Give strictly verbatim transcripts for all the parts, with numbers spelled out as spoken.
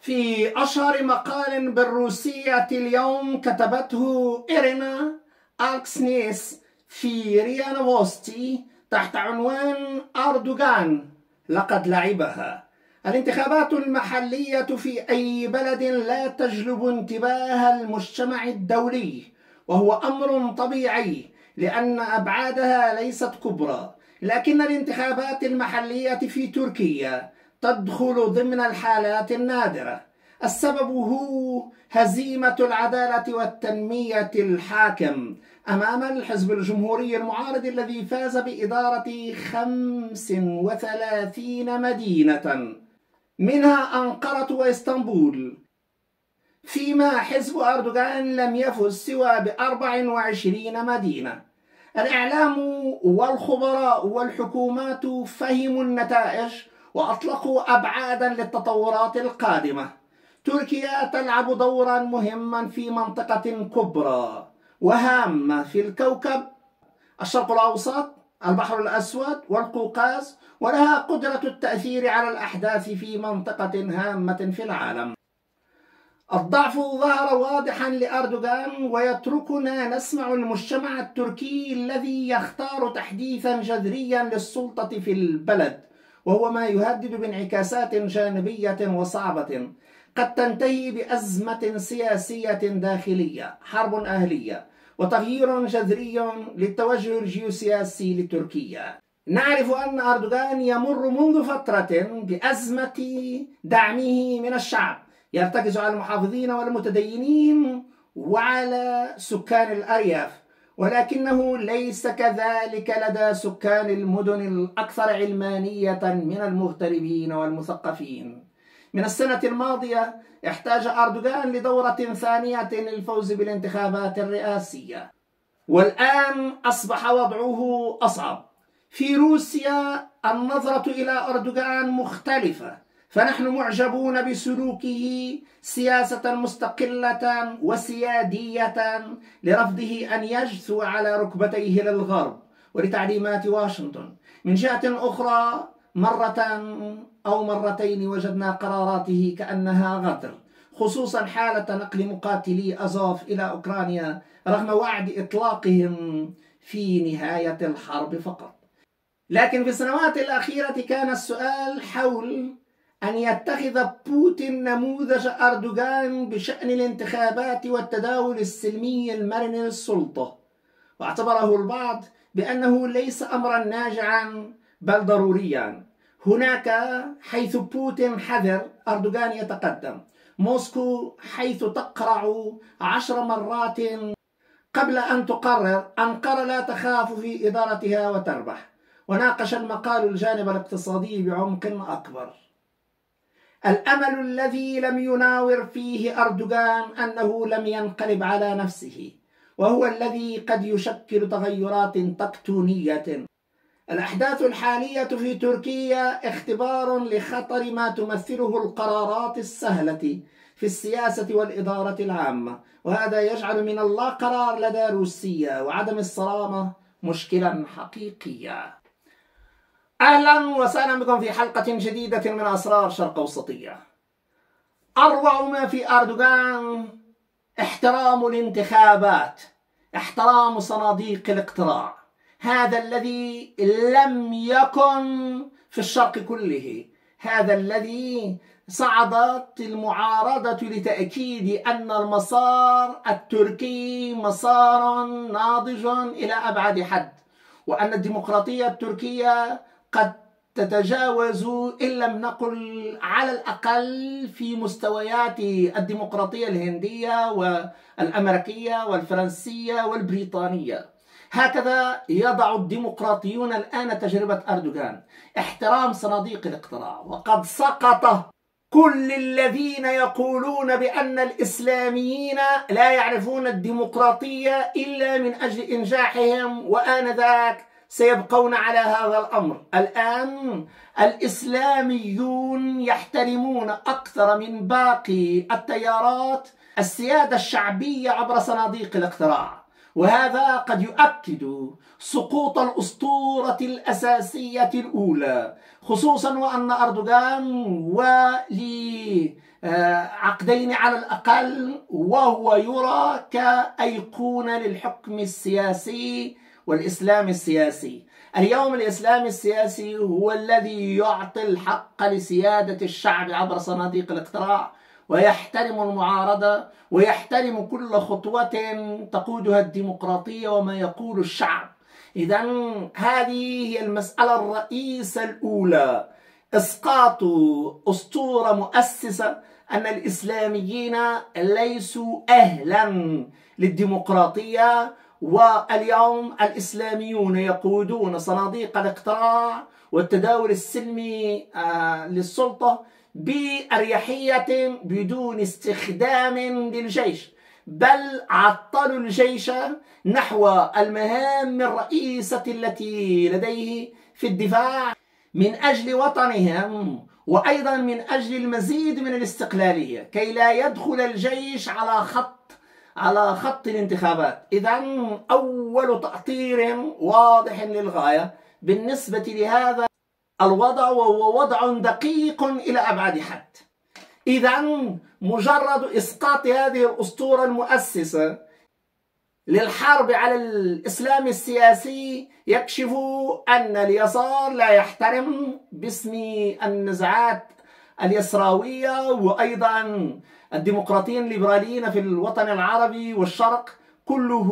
في أشهر مقال بالروسية اليوم كتبته إيرينا ألكسنيس في ريا نوفوستي تحت عنوان أردوغان لقد لعبها. الانتخابات المحلية في أي بلد لا تجلب انتباه المجتمع الدولي، وهو أمر طبيعي لأن أبعادها ليست كبرى، لكن الانتخابات المحلية في تركيا تدخل ضمن الحالات النادرة. السبب هو هزيمة العدالة والتنمية الحاكم أمام الحزب الجمهوري المعارض الذي فاز بإدارة خمس وثلاثين مدينة منها أنقرة وإسطنبول، فيما حزب أردوغان لم يفز سوى بأربع وعشرين مدينة. الإعلام والخبراء والحكومات فهموا النتائج وأطلقوا أبعادا للتطورات القادمة. تركيا تلعب دورا مهما في منطقة كبرى وهامة في الكوكب الشرق الأوسط، البحر الأسود والقوقاز، ولها قدرة التأثير على الأحداث في منطقة هامة في العالم. الضعف ظهر واضحا لأردوغان ويتركنا نسمع المجتمع التركي الذي يختار تحديثا جذريا للسلطة في البلد، وهو ما يهدد بانعكاسات جانبية وصعبة قد تنتهي بأزمة سياسية داخلية، حرب أهلية، وتغيير جذري للتوجه الجيوسياسي لتركيا. نعرف أن أردوغان يمر منذ فترة بأزمة دعمه من الشعب، يرتكز على المحافظين والمتدينين وعلى سكان الأرياف، ولكنه ليس كذلك لدى سكان المدن الأكثر علمانية من المغتربين والمثقفين. من السنة الماضية احتاج أردوغان لدورة ثانية للفوز بالانتخابات الرئاسية، والآن أصبح وضعه أصعب. في روسيا النظرة إلى أردوغان مختلفة، فنحن معجبون بسلوكه سياسة مستقلة وسيادية لرفضه أن يجثو على ركبتيه للغرب ولتعليمات واشنطن. من جهة أخرى مرة أو مرتين وجدنا قراراته كأنها غدر، خصوصا حالة نقل مقاتلي أزوف إلى أوكرانيا رغم وعد إطلاقهم في نهاية الحرب فقط. لكن في السنوات الأخيرة كان السؤال حول أن يتخذ بوتين نموذج أردوغان بشأن الانتخابات والتداول السلمي المرن للسلطة، واعتبره البعض بأنه ليس أمرا ناجعا بل ضروريا. هناك حيث بوتين حذر أردوغان يتقدم، موسكو حيث تقرع عشر مرات قبل أن تقرر، أنقرة لا تخاف في إدارتها وتربح. وناقش المقال الجانب الاقتصادي بعمق أكبر. الأمل الذي لم يناور فيه أردوغان أنه لم ينقلب على نفسه، وهو الذي قد يشكل تغيرات تكتونية. الأحداث الحالية في تركيا اختبار لخطر ما تمثله القرارات السهلة في السياسة والإدارة العامة، وهذا يجعل من اللا قرار لدى روسيا وعدم الصرامة مشكلا حقيقيا. أهلا وسهلا بكم في حلقة جديدة من أسرار شرق أوسطية. أروع ما في أردوغان احترام الانتخابات، احترام صناديق الاقتراع، هذا الذي لم يكن في الشرق كله، هذا الذي صعدت المعارضة لتأكيد أن المسار التركي مسار ناضج إلى أبعد حد، وأن الديمقراطية التركية قد تتجاوز إن لم نقل على الأقل في مستويات الديمقراطية الهندية والأمريكية والفرنسية والبريطانية. هكذا يضع الديمقراطيون الآن تجربة أردوغان، احترام صناديق الاقتراع. وقد سقط كل الذين يقولون بأن الإسلاميين لا يعرفون الديمقراطية إلا من أجل إنجاحهم، وآنذاك سيبقون على هذا الأمر. الآن الإسلاميون يحترمون أكثر من باقي التيارات السيادة الشعبية عبر صناديق الاقتراع، وهذا قد يؤكد سقوط الأسطورة الأساسية الأولى، خصوصا وأن أردوغان ولعقدين على الأقل وهو يرى كأيقونة للحكم السياسي والإسلام السياسي. اليوم الإسلام السياسي هو الذي يعطي الحق لسيادة الشعب عبر صناديق الاقتراع، ويحترم المعارضة، ويحترم كل خطوة تقودها الديمقراطية وما يقول الشعب. إذن هذه هي المسألة الرئيسة الأولى، إسقاط أسطورة مؤسسة أن الإسلاميين ليسوا أهلا للديمقراطية، واليوم الإسلاميون يقودون صناديق الاقتراع والتداول السلمي للسلطة بأريحية بدون استخدام للجيش، بل عطلوا الجيش نحو المهام الرئيسة التي لديه في الدفاع من أجل وطنهم، وأيضا من أجل المزيد من الاستقلالية، كي لا يدخل الجيش على خط على خط الانتخابات. إذن أول تأطير واضح للغاية بالنسبة لهذا الوضع، وهو وضع دقيق إلى أبعد حد. إذن مجرد إسقاط هذه الأسطورة المؤسسة للحرب على الإسلام السياسي يكشف أن اليسار لا يحترم باسم النزعات اليسراوية، وأيضا الديمقراطيين الليبراليين في الوطن العربي والشرق كله،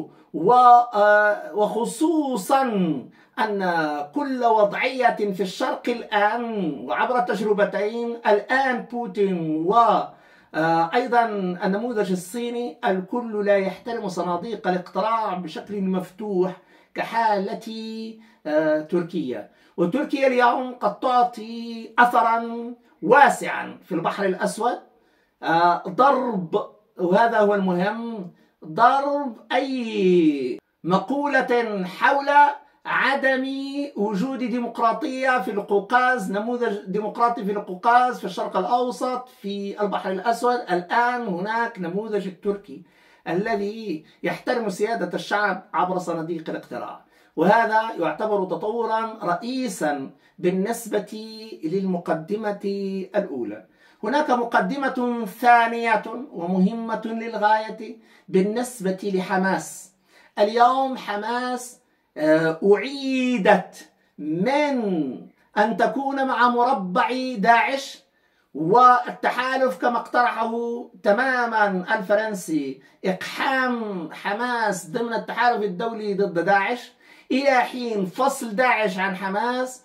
وخصوصا أن كل وضعية في الشرق الآن وعبر التجربتين الآن بوتين وأيضا النموذج الصيني، الكل لا يحترم صناديق الاقتراع بشكل مفتوح كحالة تركيا. وتركيا اليوم قد تعطي أثرا واسعا في البحر الأسود، ضرب، وهذا هو المهم، ضرب أي مقولة حول عدم وجود ديمقراطية في القوقاز، نموذج ديمقراطي في القوقاز، في الشرق الأوسط، في البحر الأسود. الآن هناك نموذج التركي الذي يحترم سيادة الشعب عبر صناديق الاقتراع، وهذا يعتبر تطورا رئيسا بالنسبة للمقدمة الأولى. هناك مقدمة ثانية ومهمة للغاية بالنسبة لحماس. اليوم حماس أعيدت من أن تكون مع مربع داعش والتحالف كما اقترحه تماما الفرنسي، إقحام حماس ضمن التحالف الدولي ضد داعش، إلى حين فصل داعش عن حماس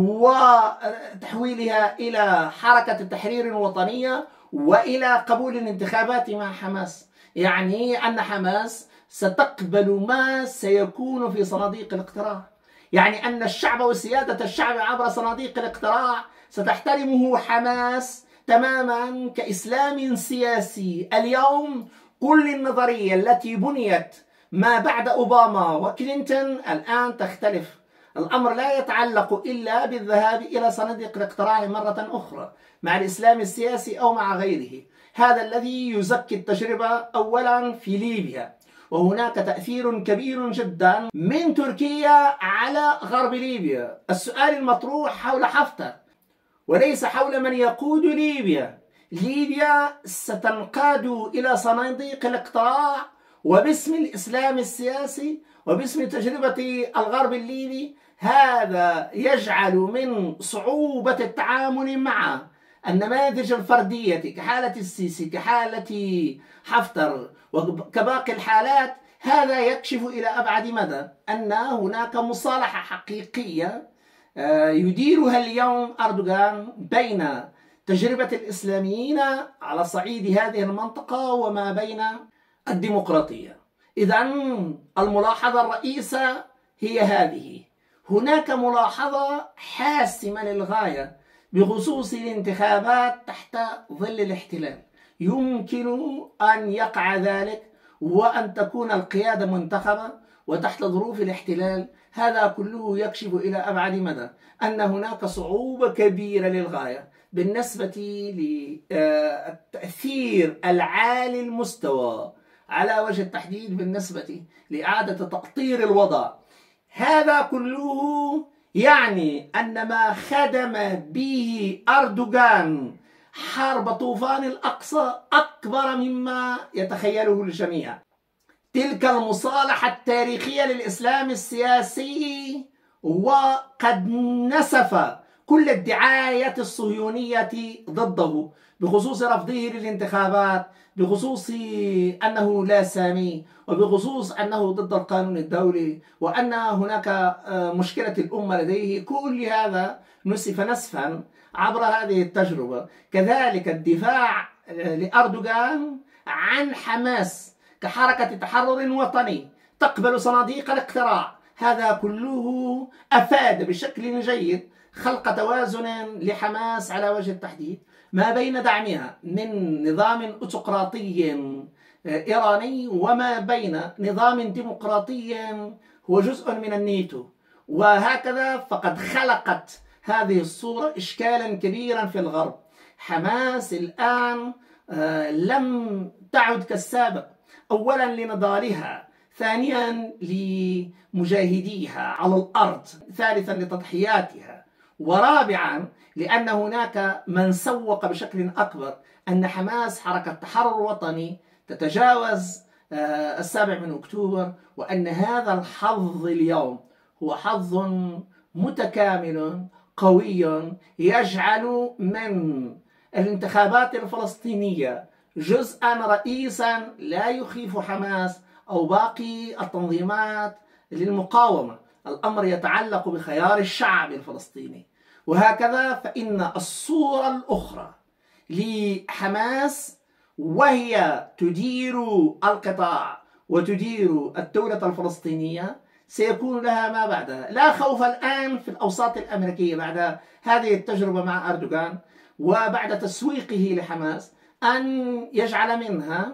وتحويلها إلى حركة التحرير الوطنية وإلى قبول الانتخابات مع حماس. يعني أن حماس ستقبل ما سيكون في صناديق الاقتراع، يعني أن الشعب وسيادة الشعب عبر صناديق الاقتراع ستحترمه حماس تماما كإسلام سياسي. اليوم كل النظرية التي بنيت ما بعد أوباما وكلينتون الآن تختلف. الأمر لا يتعلق إلا بالذهاب إلى صناديق الاقتراع مرة أخرى مع الإسلام السياسي أو مع غيره. هذا الذي يزكي التجربة أولا في ليبيا، وهناك تأثير كبير جدا من تركيا على غرب ليبيا. السؤال المطروح حول حفتر وليس حول من يقود ليبيا. ليبيا ستنقاد إلى صناديق الاقتراع وباسم الإسلام السياسي وباسم تجربة الغرب الليبي. هذا يجعل من صعوبة التعامل مع النماذج الفردية كحالة السيسي، كحالة حفتر وكباقي الحالات. هذا يكشف إلى أبعد مدى أن هناك مصالحة حقيقية يديرها اليوم أردوغان بين تجربة الإسلاميين على صعيد هذه المنطقة وما بين الديمقراطية. إذن الملاحظة الرئيسة هي هذه. هناك ملاحظة حاسمة للغاية بخصوص الانتخابات تحت ظل الاحتلال. يمكن أن يقع ذلك وأن تكون القيادة منتخبة وتحت ظروف الاحتلال. هذا كله يكشف إلى أبعد مدى أن هناك صعوبة كبيرة للغاية بالنسبة للتأثير العالي المستوى على وجه التحديد بالنسبة لإعادة تقطير الوضع. هذا كله يعني أن ما خدم به أردوغان حرب طوفان الأقصى أكبر مما يتخيله الجميع. تلك المصالحة التاريخية للإسلام السياسي وقد نسف كل الدعاية الصهيونية ضده بخصوص رفضه للانتخابات، بخصوص أنه لا سامي، وبخصوص أنه ضد القانون الدولي، وأن هناك مشكلة الأمة لديه. كل هذا نسف نسفا عبر هذه التجربة. كذلك الدفاع لأردوغان عن حماس كحركة تحرر وطني تقبل صناديق الاقتراع، هذا كله أفاد بشكل جيد خلق توازن لحماس على وجه التحديد ما بين دعمها من نظام أوتقراطي إيراني وما بين نظام ديمقراطي هو جزء من الناتو. وهكذا فقد خلقت هذه الصورة إشكالا كبيرا في الغرب. حماس الآن لم تعد كالسابق، أولا لنضالها، ثانيا لمجاهديها على الأرض، ثالثا لتضحياتها، ورابعا لأن هناك من سوق بشكل أكبر أن حماس حركة تحرر وطني تتجاوز السابع من أكتوبر، وأن هذا الحظ اليوم هو حظ متكامل قوي يجعل من الانتخابات الفلسطينية جزءا رئيسا لا يخيف حماس أو باقي التنظيمات للمقاومة. الأمر يتعلق بخيار الشعب الفلسطيني. وهكذا فإن الصورة الأخرى لحماس وهي تدير القطاع وتدير الدولة الفلسطينية سيكون لها ما بعدها. لا خوف الآن في الأوساط الأمريكية بعد هذه التجربة مع أردوغان وبعد تسويقه لحماس أن يجعل منها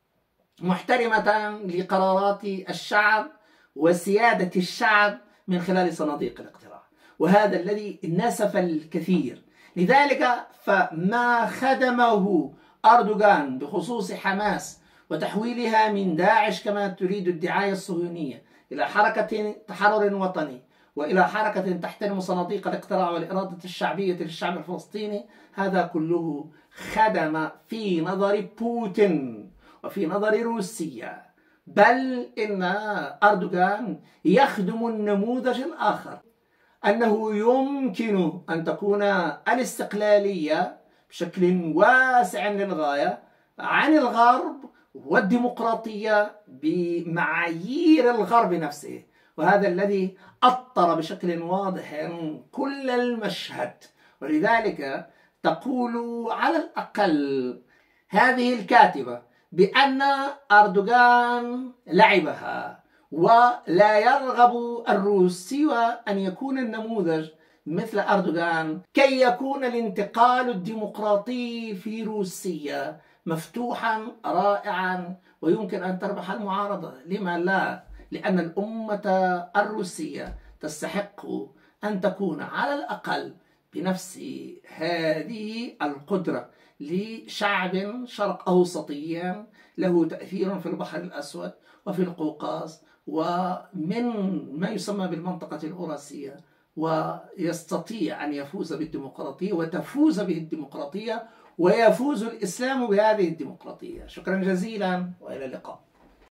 محترمة لقرارات الشعب وسيادة الشعب من خلال صناديق الاقتراع، وهذا الذي نسف الكثير. لذلك فما خدمه أردوغان بخصوص حماس وتحويلها من داعش كما تريد الدعاية الصهيونية إلى حركة تحرر وطني وإلى حركة تحترم صناديق الاقتراع والإرادة الشعبية للشعب الفلسطيني، هذا كله خدم في نظر بوتين وفي نظر روسيا، بل إن أردوغان يخدم النموذج الآخر، أنه يمكن أن تكون الاستقلالية بشكل واسع للغاية عن الغرب والديمقراطية بمعايير الغرب نفسه. وهذا الذي أطر بشكل واضح كل المشهد. ولذلك تقول على الأقل هذه الكاتبة بأن أردوغان لعبها، ولا يرغب الروس سوى أن يكون النموذج مثل أردوغان كي يكون الانتقال الديمقراطي في روسيا مفتوحا رائعا ويمكن أن تربح المعارضة. لما لا؟ لأن الأمة الروسية تستحق أن تكون على الأقل بنفس هذه القدرة لشعب شرق أوسطي له تأثير في البحر الأسود وفي القوقاز ومن ما يسمى بالمنطقة الأوراسية، ويستطيع أن يفوز بالديمقراطية وتفوز به الديمقراطية ويفوز الإسلام بهذه الديمقراطية. شكرا جزيلا وإلى اللقاء.